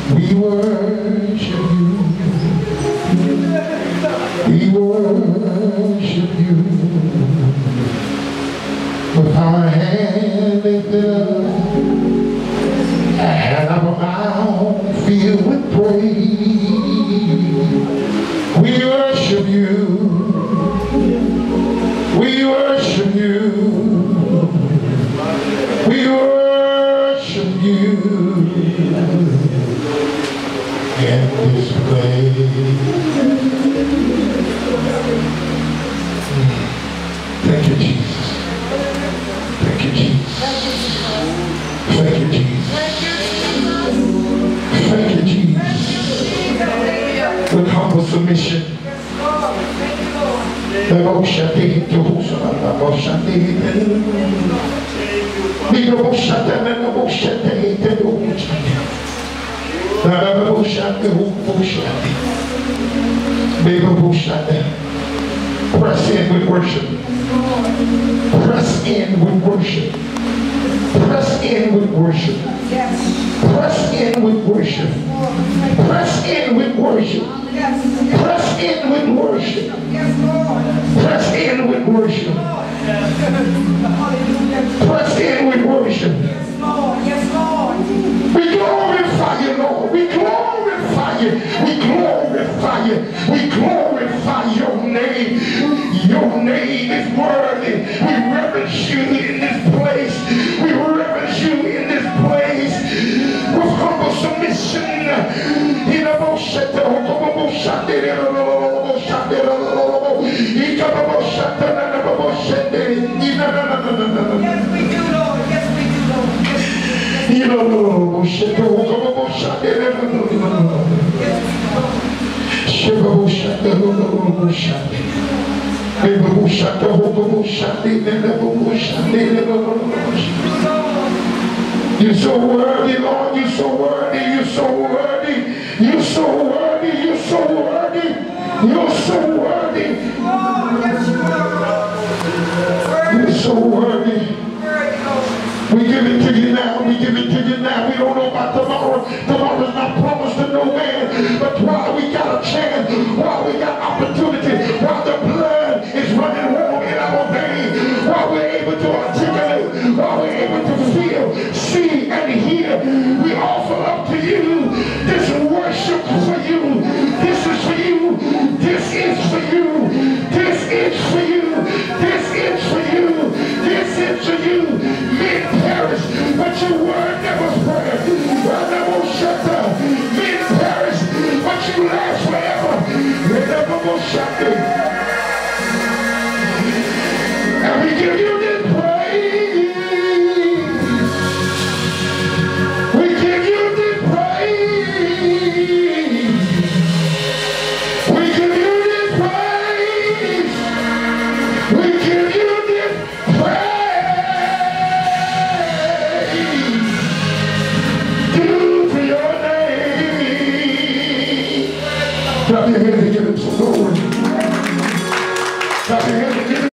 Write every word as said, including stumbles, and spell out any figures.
We worship you. We worship you. With our hand lifted up and our mouth filled with praise. We worship you. We worship you. We worship you in this place. Thank you, Jesus. Thank you, Jesus. Thank you, Jesus. Thank you, Jesus. With humble submission. Press in with worship. Press in with worship. Press in with worship. Press in with worship. Press in with worship. Press in with worship. Press in with worship. Press in with worship. We glorify you, Lord. We glorify you. We glorify you. We glorify your name. Your name is worthy. We reverence you in this place. We reverence you in this place with humble submission. Yes, we do, Lord. Yes, we do, Lord. Yes, you're so worthy, Lord. You're so worthy. You're so worthy. You're so worthy. You're so worthy. You're so worthy. You're so worthy. We give it to you now. We give it to you now. We don't know about tomorrow. Tomorrow's not promised to no man. But while we got a chance, while we got opportunity, while the blood is running warm in our veins, while we're able to articulate, while we're able to feel, see, and hear, we offer up to you this worship for you. This is for you. This is for you. This is for you. This is for you. This is for you. Men perish, but your word never spread. Never shut up. Men perish, but you last forever. Never shut up. And we give you this praise. We give you this praise. We give you this praise. We give you this praise. Due to your name. Clap your hands